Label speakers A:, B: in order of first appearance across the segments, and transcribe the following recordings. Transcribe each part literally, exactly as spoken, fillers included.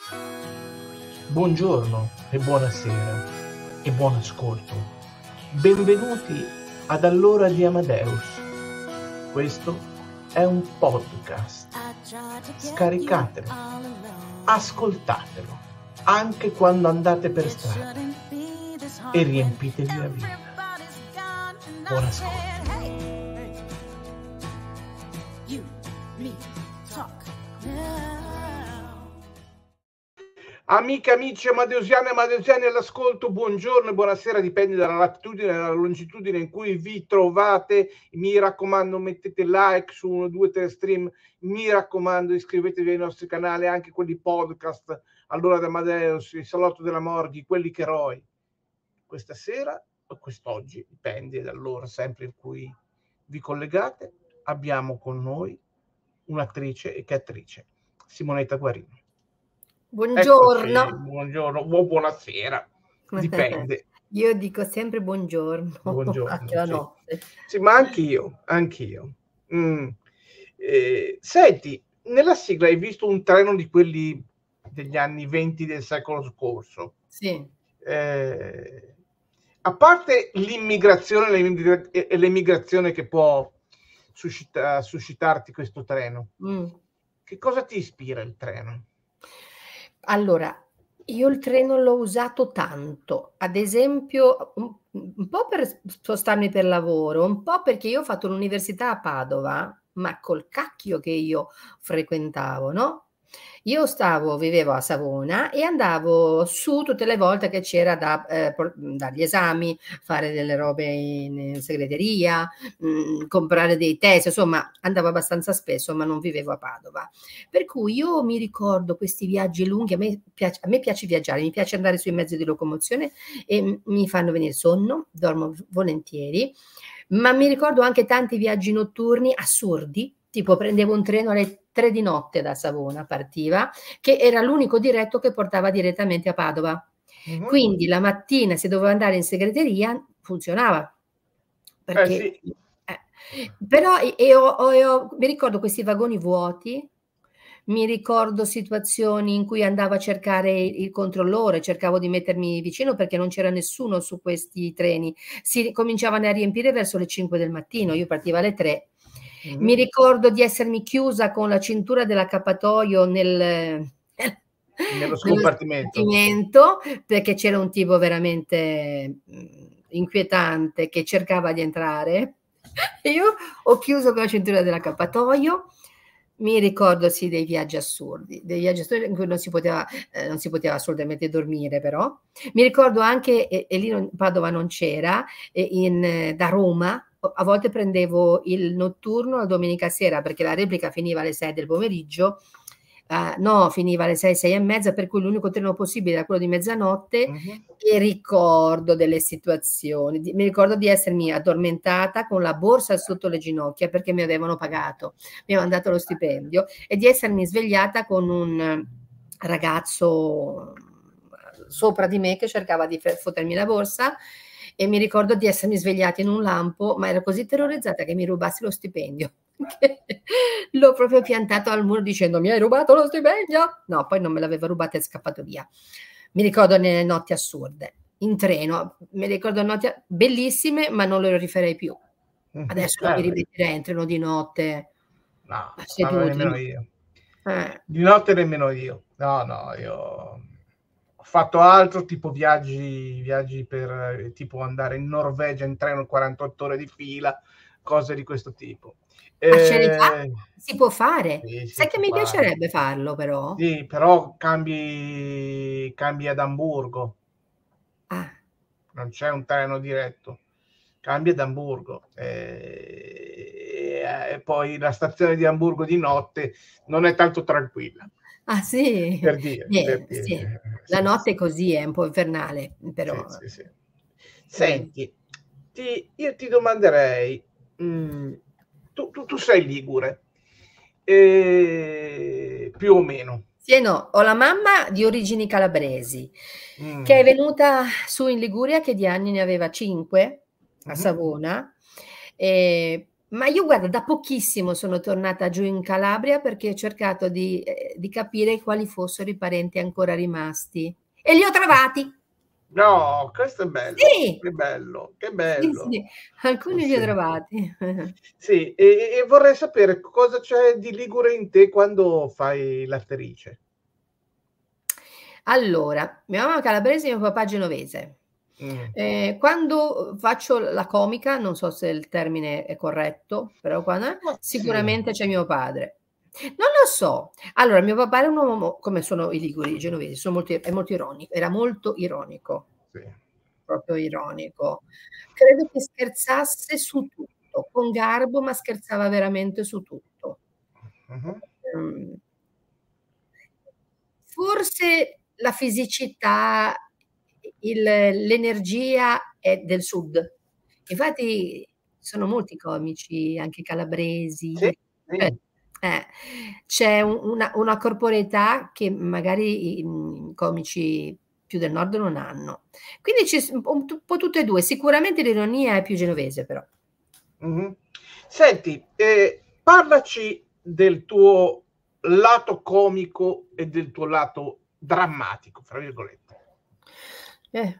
A: Buongiorno e buonasera e buon ascolto. Benvenuti ad All'ora di Amadeus. Questo è un podcast. Scaricatelo, ascoltatelo, anche quando andate per strada e riempitevi la vita. Buon ascolto. Amiche, amici amadeusiane e amadeusiani all'ascolto, buongiorno e buonasera, dipende dalla latitudine e dalla longitudine in cui vi trovate. Mi raccomando, mettete like su uno, due, tre stream, mi raccomando iscrivetevi ai nostri canali, anche quelli podcast, All'ora di Amadeus, il Salotto della Morghi, quelli che eroi. Questa sera o quest'oggi, dipende dall'ora sempre in cui vi collegate, abbiamo con noi un'attrice e che attrice, Simonetta Guarino.
B: Buongiorno.
A: Eccoci, buongiorno, bu- buonasera, dipende.
B: Io dico sempre buongiorno,
A: Buongiorno,
B: anche la
A: sì.
B: notte.
A: Sì, ma anch'io, anch'io. Mm. Eh, senti, nella sigla hai visto un treno di quelli degli anni venti del secolo scorso.
B: Sì.
A: Eh, a parte l'immigrazione l'immigra- e l'emigrazione che può suscita- suscitarti questo treno,
B: Mm.
A: che cosa ti ispira il treno?
B: Allora, io il treno l'ho usato tanto, ad esempio un, un po' per spostarmi per lavoro, un po' perché io ho fatto l'università a Padova, ma col cacchio che io frequentavo, no? Io stavo, vivevo a Savona e andavo su tutte le volte che c'era da eh, por- dagli esami, fare delle robe in, in segreteria, mh, comprare dei test, insomma andavo abbastanza spesso, ma non vivevo a Padova. Per cui io mi ricordo questi viaggi lunghi, a me piace, a me piace viaggiare, mi piace andare sui mezzi di locomozione e m- mi fanno venire sonno, dormo volentieri, ma mi ricordo anche tanti viaggi notturni assurdi, tipo prendevo un treno alle tre di notte da Savona, partiva, che era l'unico diretto che portava direttamente a Padova.
A: Mhm.
B: Quindi la mattina se dovevo andare in segreteria funzionava. Perché,
A: Eh sì.
B: eh, però e, e ho, ho- e ho- mi ricordo questi vagoni vuoti, mi ricordo situazioni in cui andavo a cercare il, il controllore, cercavo di mettermi vicino perché non c'era nessuno su questi treni. Si cominciavano a riempire verso le cinque del mattino, io partivo alle tre.
A: Mhm.
B: Mi ricordo di essermi chiusa con la cintura dell'accappatoio nel,
A: Nello scompartimento.
B: scompartimento, perché c'era un tipo veramente mh, inquietante che cercava di entrare. E io ho chiuso con la cintura dell'accappatoio. Mi ricordo sì dei viaggi assurdi, dei viaggi assurdi in cui non si poteva, eh, non si poteva assolutamente dormire, però. Mi ricordo anche, e, e lì non, Padova non c'era, e in, eh, da Roma a volte prendevo il notturno la domenica sera perché la replica finiva alle sei del pomeriggio, eh, no, finiva alle sei, sei e mezza, per cui l'unico treno possibile era quello di mezzanotte.
A: Mhm.
B: E ricordo delle situazioni, di, mi ricordo di essermi addormentata con la borsa sotto le ginocchia perché mi avevano pagato, mi avevano dato lo stipendio, e di essermi svegliata con un ragazzo sopra di me che cercava di fottermi la borsa. E mi ricordo di essermi svegliata in un lampo, ma ero così terrorizzata che mi rubassi lo stipendio. L'ho proprio piantato al muro dicendo: mi hai rubato lo stipendio? No, poi non me l'aveva rubato e è scappato via. Mi ricordo nelle notti assurde, in treno, mi ricordo notti bellissime, ma non le rifarei più. Adesso non mi
A: Eh,
B: rimetterei in treno di notte.
A: no,
B: Seduto.
A: no, nemmeno io.
B: Eh.
A: Di notte nemmeno io. No, no, io ho fatto altro, tipo viaggi, viaggi per eh, tipo andare in Norvegia in treno quarantotto ore di fila, cose di questo tipo.
B: Ah, ce l'hai fatta?
A: Eh,
B: Si può fare?
A: sì, si
B: Sai che
A: può
B: mi
A: fare.
B: piacerebbe farlo, però?
A: Sì, però cambi, cambi ad Amburgo,
B: Ah,
A: non c'è un treno diretto, cambi ad Amburgo. E, e poi la stazione di Amburgo di notte non è tanto tranquilla.
B: ah sì?
A: Per dire, per
B: Eh,
A: dire.
B: sì.
A: Eh,
B: La
A: sì,
B: notte
A: sì.
B: è così, è un po' infernale,
A: Sì,
B: però.
A: sì, sì.
B: Eh.
A: Senti, ti- io ti domanderei, mm, tu, tu- tu sei ligure, eh, più o meno.
B: Sì e no, ho la mamma di origini calabresi,
A: Mm.
B: che è venuta su in Liguria, che di anni ne aveva cinque, a
A: Mhm.
B: Savona, e Ma io guarda, da pochissimo sono tornata giù in Calabria perché ho cercato di, eh, di capire quali fossero i parenti ancora rimasti e li ho trovati.
A: No, questo è bello,
B: Sì,
A: che bello, che
B: sì,
A: bello.
B: sì, alcuni li ho
A: Sì.
B: trovati.
A: Sì, e, e vorrei sapere cosa c'è di ligure in te quando fai l'attrice.
B: Allora, mia mamma calabrese e mio papà genovese.
A: Mm.
B: Ehm, quando faccio la comica, non so se il termine è corretto, però quando eh,
A: Ma sì.
B: sicuramente c'è mio padre. Non lo so. Allora, mio papà era un uomo mo come sono i liguri, i genovesi, sono molto è molto ironico, era molto ironico,
A: Sì.
B: proprio ironico. Credo che scherzasse su tutto, con garbo, ma scherzava veramente su tutto.
A: Mhm.
B: Mhmm Forse la fisicità, il l'energia è del sud. Infatti sono molti comici, anche
A: Sì,
B: calabresi, eh,
A: sì.
B: eh, c'è u una una corporeità che magari i, mhmm, comici più del nord non hanno. Quindi ci s un po' un po' tutte e due. Sicuramente l'ironia è più genovese però.
A: Mhm. Senti, eh, parlaci del tuo lato comico e del tuo lato drammatico, fra virgolette.
B: Eh.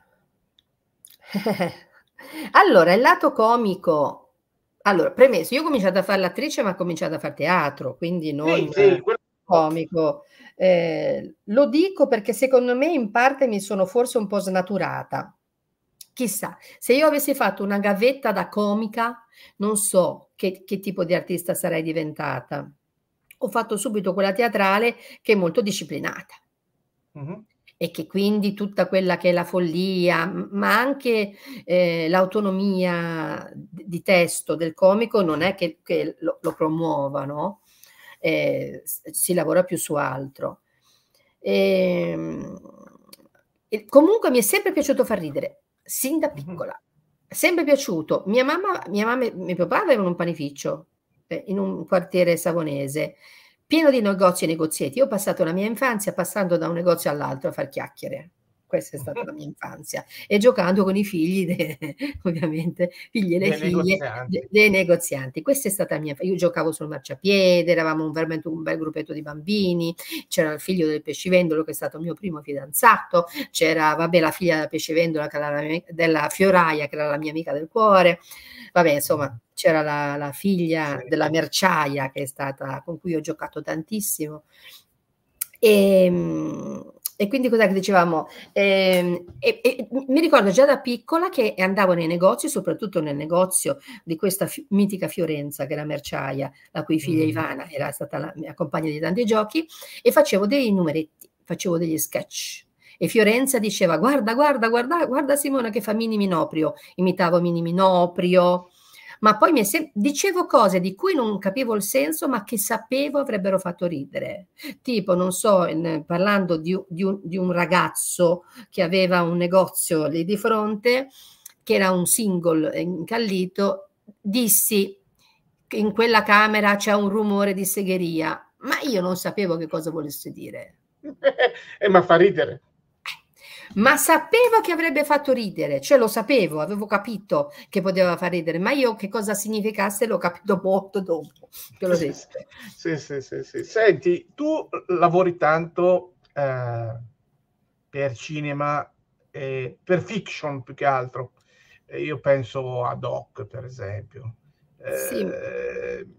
B: Allora, il lato comico allora, premesso, io ho cominciato a far l'attrice, ma ho cominciato a far teatro, quindi
A: Sì,
B: non
A: sì, quello
B: comico. Ehm, lo dico perché secondo me in parte mi sono forse un po' snaturata. Chissà, se io avessi fatto una gavetta da comica, non so che che tipo di artista sarei diventata. Ho fatto subito quella teatrale che è molto disciplinata.
A: Mhm.
B: E che quindi tutta quella che è la follia, m ma anche, ehm, l'autonomia d di testo del comico non è che che lo lo promuova, no, ehm, s si lavora più su altro. Ehm, e comunque mi è sempre piaciuto far ridere, sin da
A: Mhm.
B: piccola. Sempre piaciuto. Mia mamma mia mamma e mio papà avevano un panificio, ehm, in un quartiere savonese. Pieno di negozi e negozietti. Io ho passato la mia infanzia passando da un negozio all'altro a far chiacchiere. Questa è stata
A: Mhm.
B: la mia infanzia. E giocando con i figli de ovviamente, figli e le
A: Dei
B: figlie de
A: negozianti.
B: dei negozianti. Questa è stata la mia infa io giocavo sul marciapiede, eravamo un veramente un bel gruppetto di bambini, c'era il figlio del pescivendolo che è stato il mio primo fidanzato, c'era vabbè la figlia della pescivendola che era la mia della fioraia che era la mia amica del cuore. Vabbè insomma, c'era la la
A: Sì.
B: figlia della merciaia che è stata con cui ho giocato tantissimo. Ehm, e quindi cos'è che dicevamo? Ehm, e e m mi ricordo già da piccola che andavo nei negozi, soprattutto nel negozio di questa f mitica Fiorenza che è la merciaia, la cui figlia
A: Mh.
B: Ivana era stata la mia compagna di tanti giochi, e facevo dei numeretti, facevo degli sketch. E Fiorenza diceva: "Guarda, guarda, guarda guarda Simona che fa Mini Minoprio." Imitavo Mini Minoprio, ma poi mi è sem dicevo cose di cui non capivo il senso, ma che sapevo avrebbero fatto ridere. Tipo, non so, in parlando di u di un di un ragazzo che aveva un negozio lì di fronte, che era un single incallito, dissi che in quella camera c'è un rumore di segheria, ma io non sapevo che cosa volesse dire.
A: Eh, ma fa ridere.
B: Ma sapevo che avrebbe fatto ridere, cioè lo sapevo, avevo capito che poteva far ridere, ma io che cosa significasse l'ho capito molto dopo che l'ho
A: Sì, sì.
B: detto.
A: Sì, sì, sì, sì. Senti, tu l lavori tanto, ehm, per cinema e per fiction più che altro. E io penso a Doc, per esempio.
B: Sì.
A: Ehm,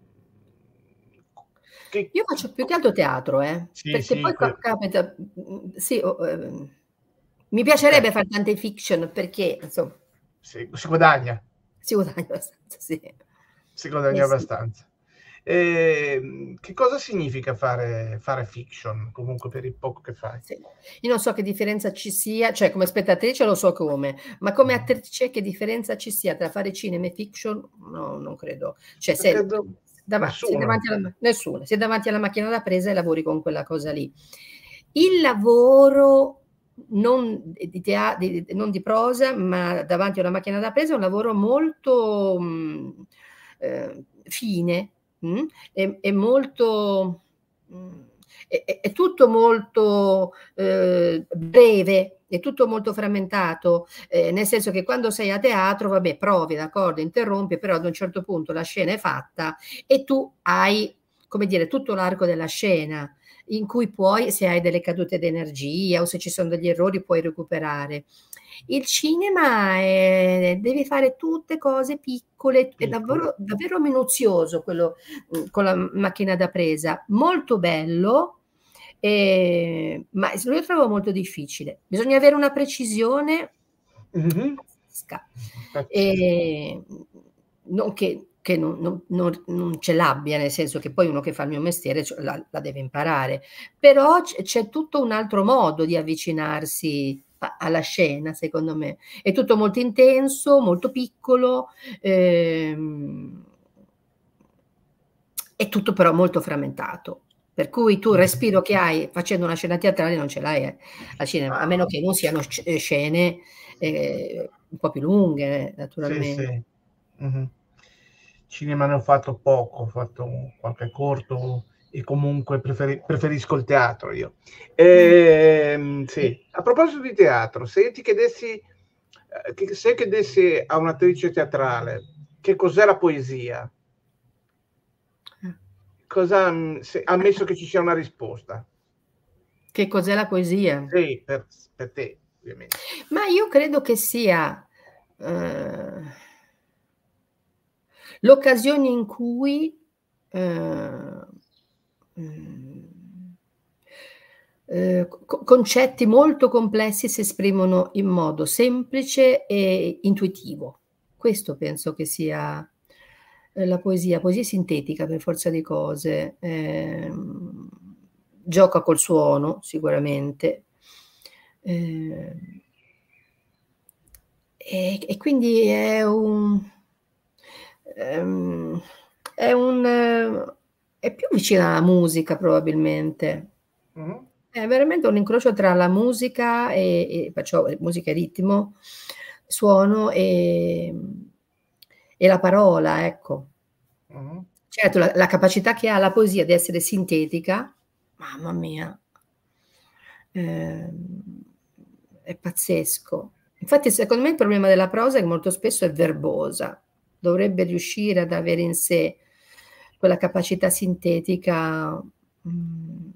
A: che
B: Io faccio più
A: co
B: che altro teatro, eh,
A: sì,
B: perché
A: sì,
B: poi ca
A: que
B: capita mhmm, sì, o ehm, mi
A: okay,
B: piacerebbe far tante fiction perché, insom
A: sì, si guadagna.
B: si guadagna abbastanza, sì.
A: Si
B: Eh
A: guadagna
B: sì.
A: abbastanza. Ehm, che cosa significa fare fare fiction, comunque per il poco che fai?
B: Sì. Io non so che differenza ci sia, cioè come spettatrice lo so come, ma come
A: Mh.
B: attrice che differenza ci sia tra fare cinema e fiction? No, non credo. Cioè
A: Perché
B: se
A: do
B: dava sei
A: Nessuno.
B: davanti alla ma nessuno, sei davanti alla macchina da presa e lavori con quella cosa lì. Il lavoro non di tea di non di prosa, ma davanti a una macchina da presa è un lavoro molto, mhmm, ehm, fine, mh, e e molto, mhmm è è è tutto molto, ehm, breve, è tutto molto frammentato, ehm, nel senso che quando sei a teatro, vabbè, provi, d'accordo, interrompi, però ad un certo punto la scena è fatta e tu hai, come dire, tutto l'arco della scena in cui puoi, se hai delle cadute d'energia o se ci sono degli errori, puoi recuperare. Il cinema è devi fare tutte cose piccole, è
A: Piccole.
B: davvero davvero minuzioso quello, mhmm, con la macchina da presa. Molto bello, ehm, ma s lo trovo molto difficile. Bisogna avere una precisione
A: Mh-mh.
B: pazzesca.
A: Pazzesco.
B: Ehm, non che che non non non non ce l'abbia, nel senso che poi uno che fa il mio mestiere c la la deve imparare, però c c'è tutto un altro modo di avvicinarsi a alla scena, secondo me. È tutto molto intenso, molto piccolo, ehm è tutto però molto frammentato. Per cui tu il
A: Mh-mh.
B: respiro che hai facendo una scena teatrale non ce l'hai, eh, al cinema, a meno che non siano sc scene, ehm, un po' più lunghe,
A: Sì,
B: naturalmente.
A: sì. Mh-mh. Cinema ne ho fatto poco, ho fatto qualche corto e comunque preferi preferisco il teatro io.
B: Eh.
A: Ehm,
B: Sì.
A: sì, a proposito di teatro, se io ti chiedessi ehm, che se chiedessi a un'attrice teatrale che cos'è la poesia
B: Eh.
A: cosa mhmm, se ammesso che ci sia una risposta.
B: Che cos'è la poesia?
A: Sì, per s per te, ovviamente.
B: Ma io credo che sia, uhm l'occasione in cui, uhm, mhmm uhm, co co concetti molto complessi si esprimono in modo semplice e intuitivo. Questo penso che sia, ehm, la poesia. Poesia sintetica per forza di cose, ehm, gioca col suono sicuramente. Ehm e e quindi è un ehm, è un è più vicina alla musica probabilmente.
A: Mh-mh.
B: È veramente un incrocio tra la musica e e perciò, ehm, musica e ritmo, suono, ehm, e la parola, ecco.
A: Mh-mh.
B: Certo, la la capacità che ha la poesia di essere sintetica, mamma mia. Ehm, è pazzesco. Infatti secondo me il problema della prosa è che molto spesso è verbosa. Dovrebbe riuscire ad avere in sé quella capacità sintetica, mhmm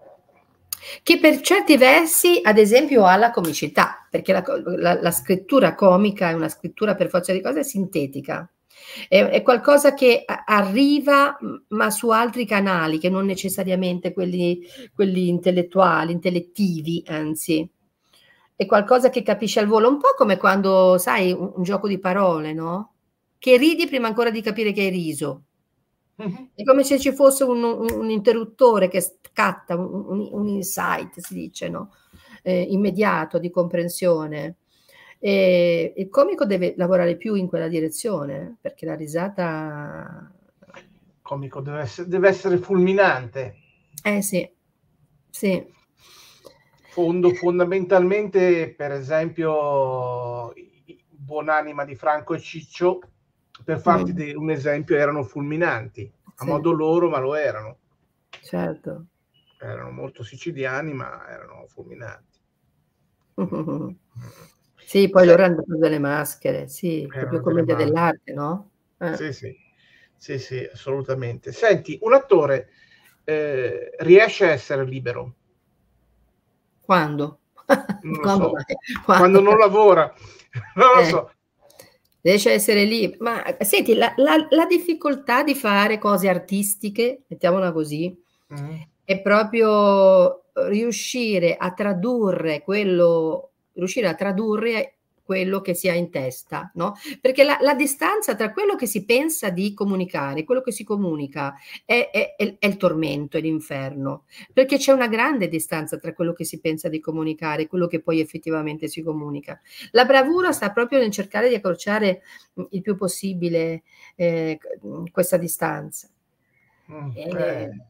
B: che per certi versi, ad esempio, ha la comicità, perché la co la la scrittura comica è una scrittura per forza di cose sintetica. È è qualcosa che a arriva, m ma su altri canali, che non necessariamente quelli quelli intellettuali, intellettivi anzi. È qualcosa che capisci al volo, un po' come quando sai un un gioco di parole, no, che ridi prima ancora di capire che hai riso.
A: Mh-mh.
B: È come se ci fosse un un un interruttore che scatta, un un un insight si dice, no, ehm, immediato di comprensione. Ehm, il comico deve lavorare più in quella direzione, perché la risata
A: Comico deve esse deve essere fulminante.
B: Eh sì, sì.
A: Fondo fondamentalmente, per esempio, i i Buonanima di Franco e Ciccio, per farti
B: Mh.
A: de un esempio, erano fulminanti, a
B: Sì.
A: modo loro, ma lo erano.
B: Certo.
A: Erano molto siciliani, ma erano fulminanti. Mh, mh-mh.
B: Sì, poi
A: Se
B: loro hanno preso delle maschere, sì, proprio
A: Erano delle
B: commedia
A: ma
B: dell'arte, no? Eh.
A: Sì, sì. Sì, sì, assolutamente. Senti, un attore, ehm, riesce a essere libero?
B: Quando?
A: Non lo
B: Quando
A: so.
B: mai?
A: Quando
B: Quando?
A: non lavora, non lo
B: Eh.
A: so.
B: Riesce a essere lib ma senti la la la difficoltà di fare cose artistiche, mettiamola così,
A: Mh-mh.
B: è proprio riuscire a tradurre quello riuscire a tradurre quello che si ha in testa, no, perché la la distanza tra quello che si pensa di comunicare e quello che si comunica è è è il è il tormento, è l'inferno, perché c'è una grande distanza tra quello che si pensa di comunicare e quello che poi effettivamente si comunica. La bravura sta proprio nel cercare di accorciare, mhmm, il più possibile, ehm, c mhmm, questa distanza.
A: Mh, eh.
B: Ehm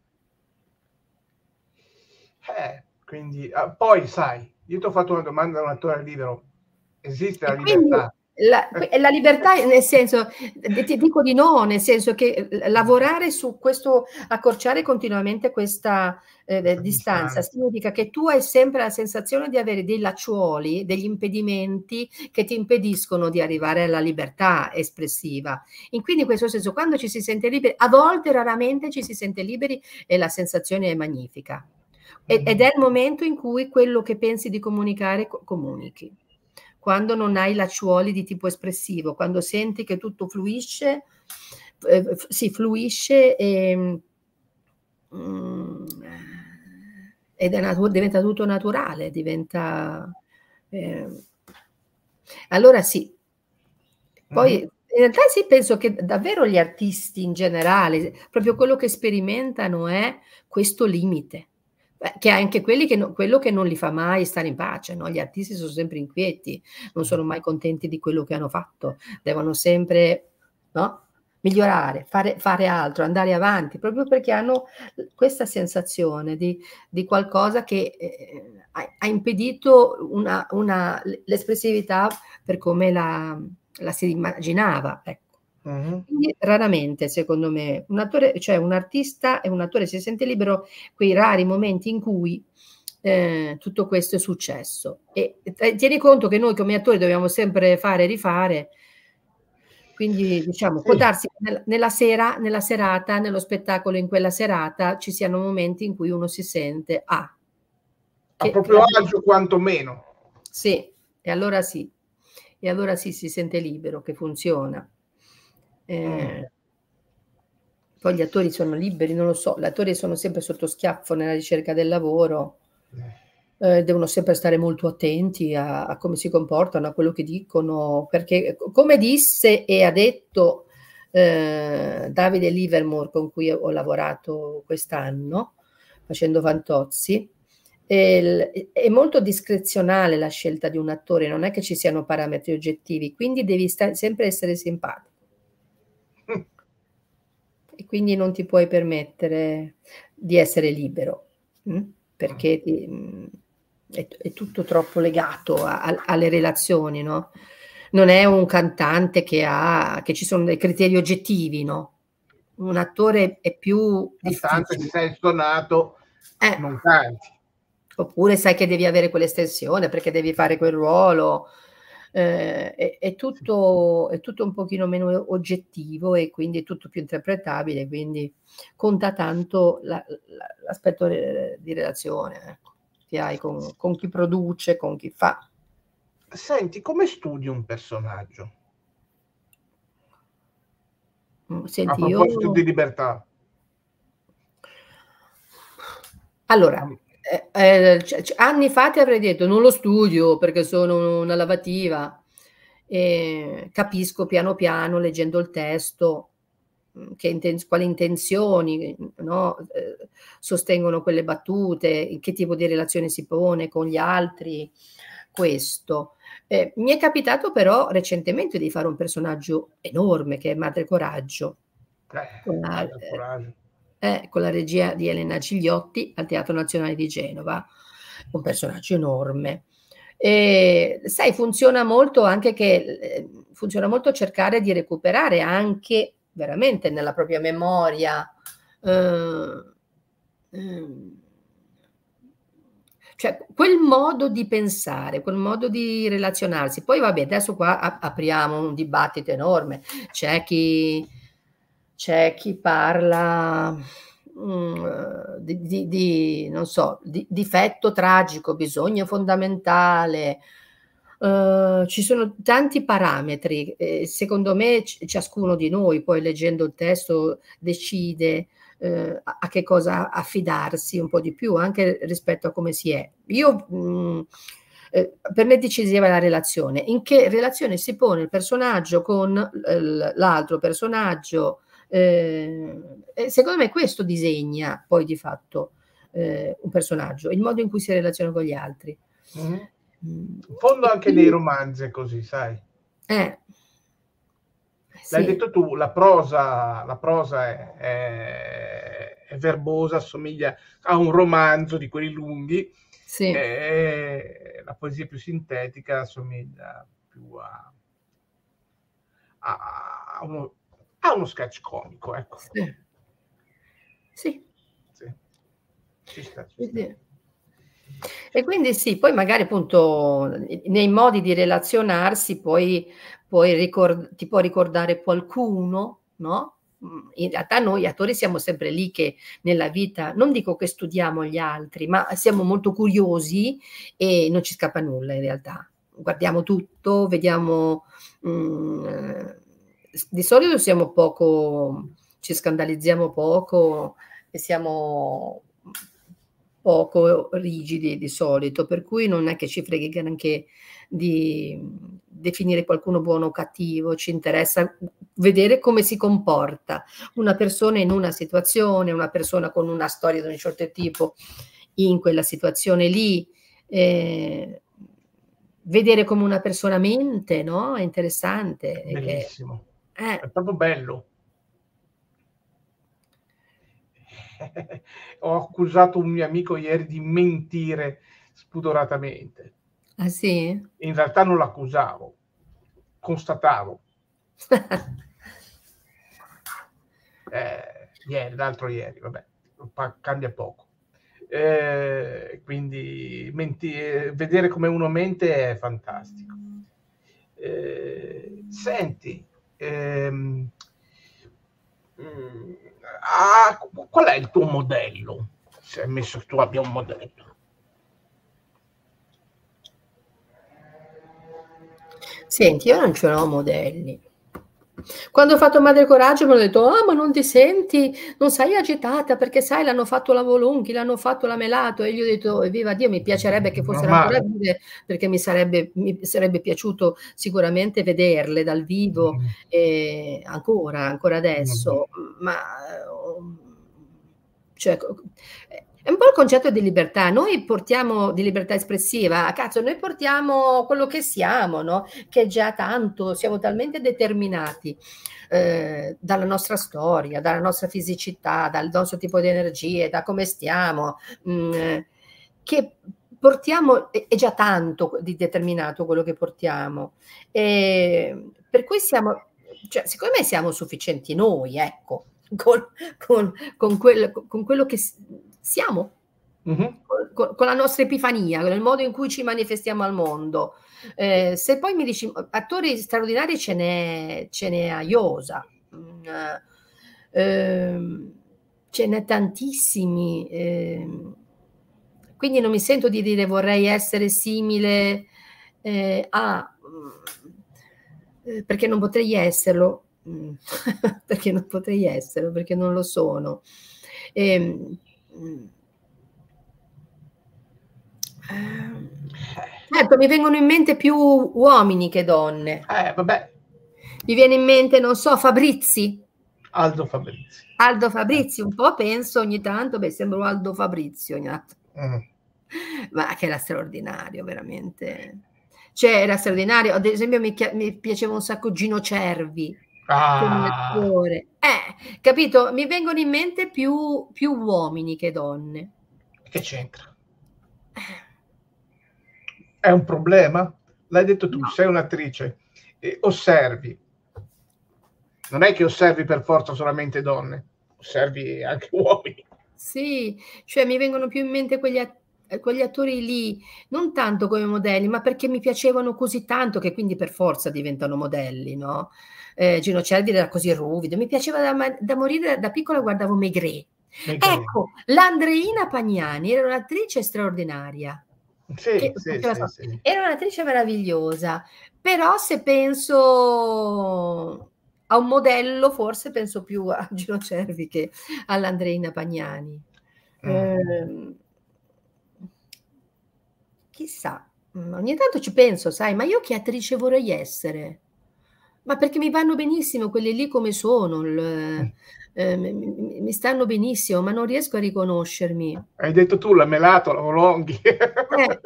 A: Eh, quindi ah, poi sai, io t'ho fatto una domanda da un attore libero. Esiste la
B: E quindi
A: libertà?
B: La, la libertà nel senso, ti dico di no, nel senso che lavorare su questo, accorciare continuamente questa eh, distanza, distanza significa che tu hai sempre la sensazione di avere dei lacciuoli, degli impedimenti che ti impediscono di arrivare alla libertà espressiva. E quindi in questo senso, quando ci si sente liberi, a volte raramente ci si sente liberi e la sensazione è magnifica. Ed è il momento in cui quello che pensi di comunicare comunichi. Quando non hai lacciuoli di tipo espressivo, quando senti che tutto fluisce, eh, si fluisce e, mm, ed è natu- diventa tutto naturale, diventa... Eh, allora sì. Poi mm-hmm. in realtà sì, penso che davvero gli artisti in generale, proprio quello che sperimentano è questo limite. Che anche quelli che no, quello che non li fa mai stare in pace, no? Gli artisti sono sempre inquieti, non sono mai contenti di quello che hanno fatto, devono sempre, no? Migliorare, fare, fare altro, andare avanti, proprio perché hanno questa sensazione di, di qualcosa che eh, ha, ha impedito una, una, l'espressività per come la, la si immaginava, ecco. Uh-huh. Quindi raramente, secondo me, un attore, cioè un artista e un attore si sente libero quei rari momenti in cui eh, tutto questo è successo. E eh, tieni conto che noi come attori dobbiamo sempre fare e rifare, quindi diciamo, può darsi nella, nella sera, nella serata, nello spettacolo in quella serata ci siano momenti in cui uno si sente ah,
A: a proprio agio quantomeno.
B: Sì, e allora sì, e allora sì, si sente libero, che funziona. Eh, mm. Poi gli attori sono liberi, non lo so, gli attori sono sempre sotto schiaffo nella ricerca del lavoro, eh, devono sempre stare molto attenti a, a come si comportano, a quello che dicono, perché come disse e ha detto eh, Davide Livermore, con cui ho lavorato quest'anno, facendo Fantozzi, è, è molto discrezionale la scelta di un attore, non è che ci siano parametri oggettivi, quindi devi sta- sempre essere simpatico. E quindi non ti puoi permettere di essere libero, mh? Perché ti, mh, è, è tutto troppo legato a, a, alle relazioni, no? Non è un cantante che ha, che ci sono dei criteri oggettivi, no? Un attore è più
A: cantante,
B: difficile.
A: se sei stonato, eh. non canti.
B: Oppure sai che devi avere quell'estensione perché devi fare quel ruolo. Eh, è, è, tutto, è tutto un pochino meno oggettivo e quindi è tutto più interpretabile, quindi conta tanto la, la, l'aspetto di relazione, ecco, che hai con, con chi produce, con chi fa.
A: Senti, come studi un personaggio?
B: Senti,
A: a proposito
B: io...
A: di libertà.
B: Allora, eh, eh, c- c- anni fa ti avrei detto non lo studio perché sono una lavativa. E capisco piano piano, leggendo il testo, che inten- quali intenzioni, no? eh, sostengono quelle battute, in che tipo di relazione si pone con gli altri, questo. Eh, mi è capitato però recentemente di fare un personaggio enorme che è Madre Coraggio,
A: eh,
B: con, la,
A: Madre Coraggio.
B: Eh, con la regia di Elena Gigliotti al Teatro Nazionale di Genova, un personaggio enorme. E, sai, funziona molto anche che eh, funziona molto cercare di recuperare anche veramente nella propria memoria eh, eh, cioè quel modo di pensare, quel modo di relazionarsi. Poi vabbè, adesso qua ap- apriamo un dibattito enorme. C'è chi, c'è chi parla mh, di, di, di, non so, di difetto tragico, bisogno fondamentale. Uh, ci sono tanti parametri, eh, secondo me c- ciascuno di noi poi leggendo il testo decide eh, a, a che cosa affidarsi un po' di più anche rispetto a come si è. Io mh, eh, per me è decisiva la relazione, in che relazione si pone il personaggio con l- l'altro personaggio, eh, e secondo me questo disegna poi di fatto eh, un personaggio, il modo in cui si relaziona con gli altri.
A: Mm-hmm. In fondo anche nei romanzi è così, sai.
B: Eh,
A: L'hai
B: sì.
A: detto tu, la prosa, la prosa è, è, è verbosa, assomiglia a un romanzo di quelli lunghi,
B: sì.
A: e la poesia più sintetica assomiglia più a, ha uno, ha uno sketch comico, ecco.
B: Sì. Sì.
A: Sì. Ci sta, ci
B: Sì,
A: sta.
B: sì. E quindi sì, poi magari appunto nei modi di relazionarsi poi puoi ricor ti può ricordare qualcuno, no, mhmm, in realtà noi attori siamo sempre lì che nella vita non dico che studiamo gli altri, ma siamo molto curiosi e non ci scappa nulla in realtà. Guardiamo tutto, vediamo, mhmm, s di solito siamo poco ci scandalizziamo poco e siamo, mhmm, poco rigidi di solito, per cui non è che ci freghi granché di, mhmm, definire qualcuno buono o cattivo, ci interessa, mhmm, vedere come si comporta una persona in una situazione, una persona con una storia di un certo tipo in quella situazione lì, ehm, vedere come una persona mente, no, è interessante e che
A: Bellissimo,
B: eh.
A: è proprio bello. Ho accusato un mio amico ieri di mentire spudoratamente.
B: Ah sì?
A: In realtà non l'accusavo, constatavo. Eh, ieri, l'altro ieri, vabbè, pa cambia poco. Ehm, quindi menti ehm, vedere come uno mente è fantastico. Ehm, senti, ehm, mhmm, ah, qual è il tuo modello? Se ammesso che tu abbia un modello.
B: Senti, io non ce l'ho modelli. Quando ho fatto Madre Coraggio m'hanno detto: "Ah, ma non ti senti non sei agitata perché sai l'hanno fatto la Volonghi, l'hanno fatto la Melato", e gli ho detto: "E viva Dio, mi piacerebbe che fossero ancora
A: Normale.
B: vive perché mi sarebbe mi sarebbe piaciuto sicuramente vederle dal vivo,
A: Mh-mh.
B: ehm, ancora ancora
A: Mh-mh.
B: adesso, ma, uhm, cioè co è un po' il concetto di libertà. Noi portiamo di libertà espressiva, cazzo, noi portiamo quello che siamo, no, che è già tanto, siamo talmente determinati, ehm, dalla nostra storia, dalla nostra fisicità, dal nostro tipo di energie, da come stiamo, mhmm, che portiamo è è già tanto di determinato quello che portiamo. Ehm, per cui siamo cioè secondo me siamo sufficienti noi, ecco, con con con quel con quello che s siamo.
A: Mh-mh.
B: Con con con la nostra epifania, con il modo in cui ci manifestiamo al mondo. Ehm, se poi mi dici uhm, attori straordinari ce n'è ce n'è a iosa. Mhmm, ehm, ce n'è tantissimi, ehm, quindi non mi sento di dire vorrei essere simile, ehm, a mhmm, ehm, perché non potrei esserlo, mhmm, perché non potrei esserlo, perché non lo sono. Ehm, mhmm Ehm,
A: Eh.
B: certo, mi vengono in mente più uomini che donne.
A: Eh, vabbè.
B: Mi viene in mente, non so, Fabrizi.
A: Aldo Fabrizi.
B: Aldo
A: Eh.
B: Fabrizi, un po' penso ogni tanto, beh, sembro Aldo Fabrizio ogni tanto.
A: Mh.
B: Ma che era straordinario veramente. Cioè era straordinario, ad esempio mi chia mi piaceva un sacco Gino Cervi come
A: Ah!
B: attore. Eh, capito? Mi vengono in mente più più uomini che donne.
A: Che c'entra? È un problema? L'hai detto tu,
B: No.
A: sei un'attrice e osservi. Non è che osservi per forza solamente donne, osservi anche uomini.
B: Sì, cioè mi vengono più in mente quegli a ehm, quegli attori lì, non tanto come modelli, ma perché mi piacevano così tanto che quindi per forza diventano modelli, no, ehm, Gino Cervi era così ruvido, mi piaceva da ma da morire, da piccola guardavo Maigret.
A: Maigret.
B: Ecco, l'Andreina Pagnani era un'attrice straordinaria,
A: Sì,
B: che
A: sì,
B: faceva
A: sì,
B: so
A: sì.
B: era un'attrice meravigliosa, però se penso a un modello forse penso più a Gino Cervi che all'Andreina Pagnani.
A: Mh.
B: Ehm chissà, mhmm, ogni tanto ci penso, sai, ma io che attrice vorrei essere? Ma perché mi vanno benissimo quelle lì come sono,
A: Mh.
B: il ehm, mi mi mi stanno benissimo, ma non riesco a riconoscermi.
A: Hai detto tu, la Melato, la Volonghi.
B: Eh.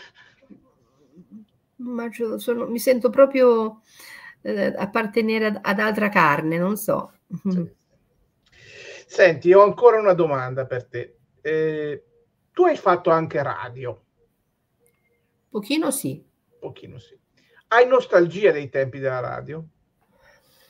B: Ma c'ho sono mi sento proprio, ehm, appartenere ad ad altra carne, non so.
A: Sì. Senti, ho ancora una domanda per te. Ehm, tu hai fatto anche radio.
B: Pochino sì.
A: Pochino sì. Hai nostalgia dei tempi della radio?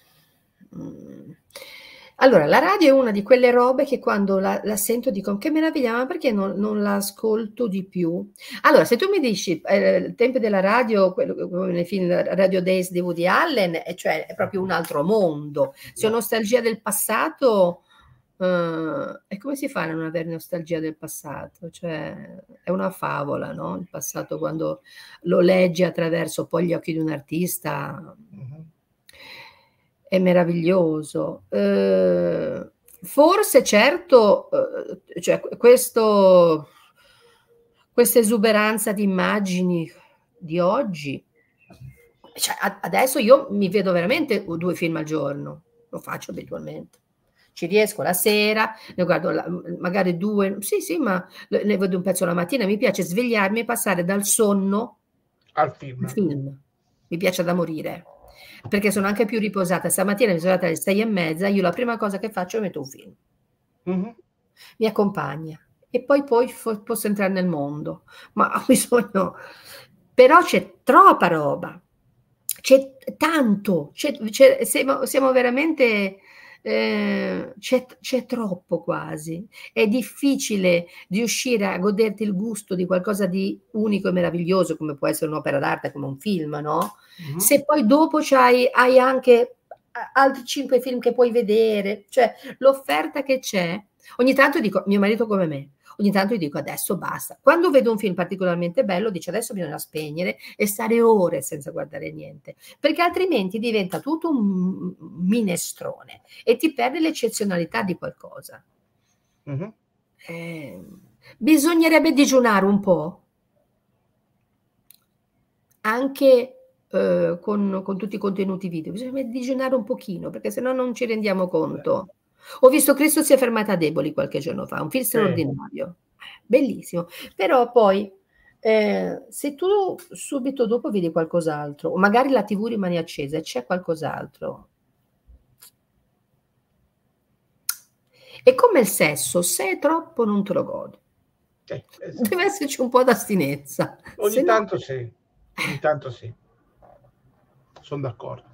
B: mm. Allora, la radio è una di quelle robe che quando la, la sento dico che meraviglia, ma perché non, non la ascolto di più? Allora, se tu mi dici eh, il tempo della radio, quello come nei film Radio Days di Woody Allen, è, cioè, è proprio un altro mondo. Se ho nostalgia del passato, eh, e come si fa a non avere nostalgia del passato? Cioè, è una favola, no? Il passato quando lo leggi attraverso poi gli occhi di un artista. Mm-hmm. È meraviglioso. Eh, forse, certo, eh, cioè questo, questa esuberanza di immagini di oggi, cioè, adesso io mi vedo veramente due film al giorno, lo faccio abitualmente. Ci riesco la sera, ne guardo la, magari due, sì, sì, ma ne vedo un pezzo la mattina. Mi piace svegliarmi e passare dal sonno
A: al film.
B: al film. Mi piace da morire. Perché sono anche più riposata. Stamattina mi sono alzata alle sei e mezza, io la prima cosa che faccio è metto un film. Mm-hmm. Mi accompagna. E poi, poi fo- posso entrare nel mondo. Ma ho bisogno... Però c'è troppa roba. C'è tanto. C'è, c'è, siamo, siamo veramente... Eh, c'è, c'è troppo quasi. È difficile riuscire a goderti il gusto di qualcosa di unico e meraviglioso, come può essere un'opera d'arte, come un film, no? Mm-hmm. Se poi dopo c'hai, hai anche altri cinque film che puoi vedere, cioè l'offerta che c'è. Ogni tanto dico, mio marito come me, ogni tanto io dico adesso basta. Quando vedo un film particolarmente bello dice adesso bisogna spegnere e stare ore senza guardare niente, perché altrimenti diventa tutto un minestrone e ti perde l'eccezionalità di qualcosa. Mm-hmm. Eh, bisognerebbe digiunare un po', anche eh, con, con tutti i contenuti video, bisogna digiunare un pochino, perché sennò non ci rendiamo conto. Beh. Ho visto Cristo si è fermata a Deboli qualche giorno fa, un film straordinario, sì. Bellissimo, però poi eh, se tu subito dopo vedi qualcos'altro, o magari la tivù rimane accesa e c'è qualcos'altro, è come il sesso, se è troppo non te lo godi, eh, esatto. Deve esserci un po' d'astinenza.
A: Ogni se tanto no... sì, ogni tanto sì, sono d'accordo.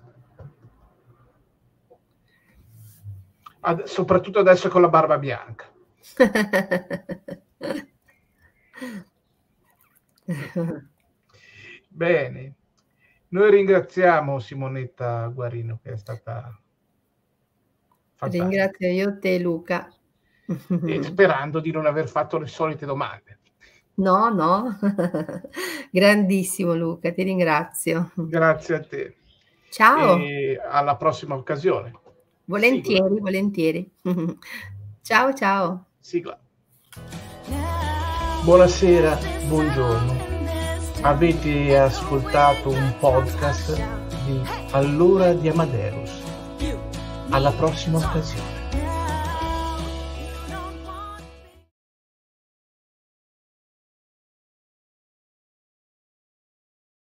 A: Ad, soprattutto adesso con la barba bianca. Bene, noi ringraziamo Simonetta Guarino che è stata fantastica.
B: Ringrazio io te, Luca.
A: E sperando di non aver fatto le solite domande.
B: No, no, grandissimo Luca, ti ringrazio.
A: Grazie a te.
B: Ciao.
A: E alla prossima occasione.
B: Volentieri,
A: Sigla.
B: volentieri. Ciao, ciao.
A: Sigla. Buonasera, buongiorno. Avete ascoltato un podcast di All'ora di Amadeus. Alla prossima occasione.